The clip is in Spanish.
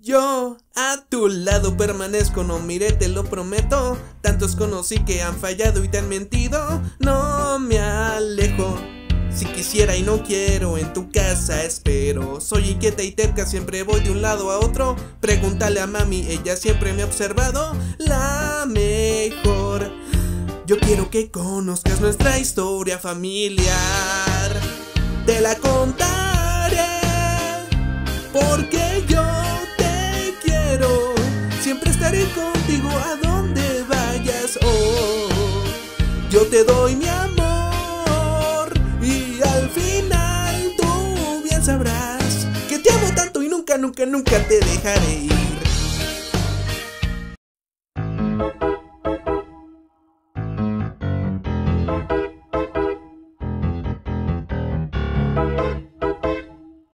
Yo a tu lado permanezco, no miré, te lo prometo. Tantos conocí que han fallado y te han mentido. No me alejo, si quisiera y no quiero, en tu casa espero. Soy inquieta y terca, siempre voy de un lado a otro. Pregúntale a mami, ella siempre me ha observado. La mejor. Yo quiero que conozcas nuestra historia familiar. Te la contaré, porque yo te quiero. Siempre estaré contigo a donde vayas. Oh, yo te doy mi amor y al final tú bien sabrás que te amo tanto y nunca, nunca, nunca te dejaré ir.